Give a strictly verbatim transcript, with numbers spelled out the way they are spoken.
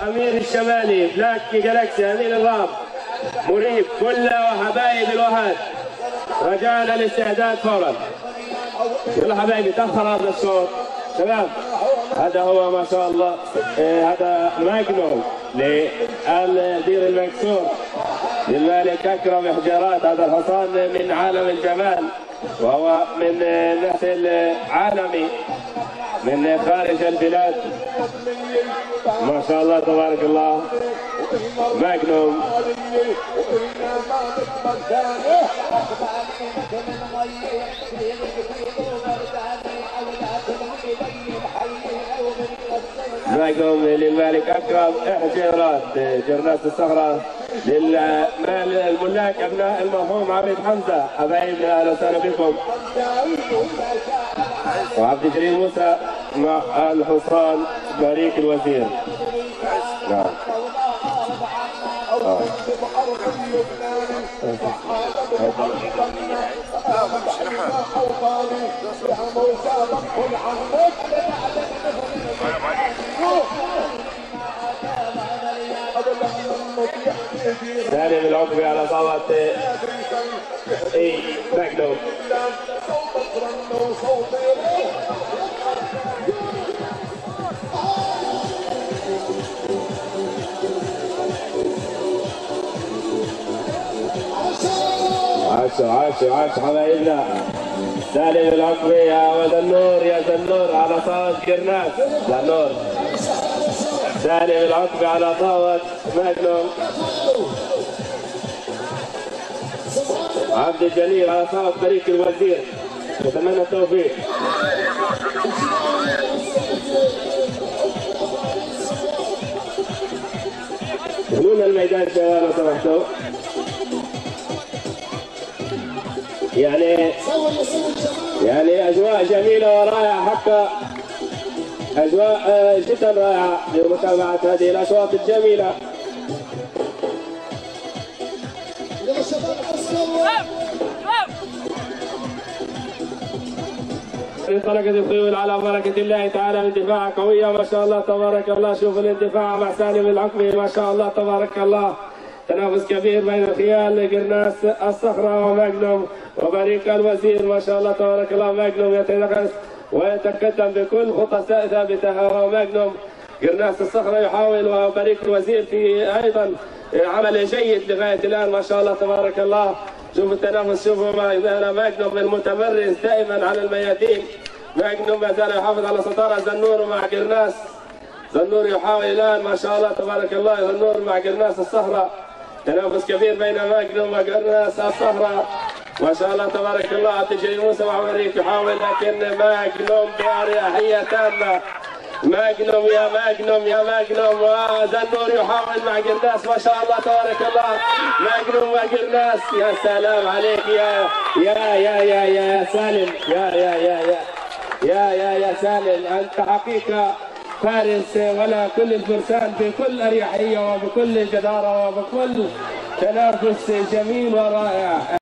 امير الشمالي بلاك جالاكسي امين الراب مريب كله وحبايب الوهاد رجاء الاستعداد فورا. يلا حبايبي تاخر هذا الصوت تمام. هذا هو ما شاء الله إيه هذا ماجنوم للدير المكسور للملك اكرم حجارات. هذا الحصان من عالم الجمال وهو من نسل عالمي من خارج البلاد ما شاء الله تبارك الله. ماجنوم ماجنوم للملك اكرم حجارات قرناس الصخرة للملاك ابناء المرحوم عبيد حمزه. حبايبنا اهلا وسهلا بكم. وعبد الجليل موسى مع الحصان بريق الوزير. نعم. آه. سالم العقبي على صوت اي ماجنوم. عاشوا عاشوا عاشوا حبايبنا. سالم العقبي يا زنور يا زنور على صوت قرناس زنور. سالم العقبي على صوت ماجنوم. عبد الجليل على صوت بريق الوزير. نتمنى التوفيق. خلونا الميدان شباب لو سمحتوا. يعني يعني اجواء جميله ورائعه حقا. اجواء جدا رائعه لمتابعه هذه الاصوات الجميله. انطلقت الخيول على بركه الله تعالى من دفاع قويه ما شاء الله تبارك الله. شوفوا الاندفاع مع سالم العقبي ما شاء الله تبارك الله. تنافس كبير بين خيال قرناس الصخرة وماجنوم وبريق الوزير ما شاء الله تبارك الله. ماجنوم يتنافس ويتقدم بكل خطى ثابته وماجنوم. قرناس الصخرة يحاول وبريق الوزير في ايضا عمل جيد لغايه الان ما شاء الله تبارك الله. شوفوا التنافس شوفوا ماجنوم المتمرس دائما على الميادين. ماجنوم ما زال يحافظ على سيطرة زنور مع قرناس. زنور يحاول الان ما شاء الله تبارك الله. زنور مع قرناس الصخرة. تنافس كبير بين ماجنوم وقرناس الصخرة ما شاء الله تبارك الله. عبد الجليل موسى مع بريق يحاول لكن ماجنوم بأريحية تامة. ماجنوم يا ماجنوم يا ماجنوم وزنور يحاول مع قرناس ما شاء الله تبارك الله. ماجنوم وقرناس يا سلام عليك يا يا يا يا يا سالم يا يا يا يا يا يا يا سالم. انت حقيقة فارس ولا كل الفرسان بكل اريحيه وبكل جداره وبكل تنافس جميل ورائع.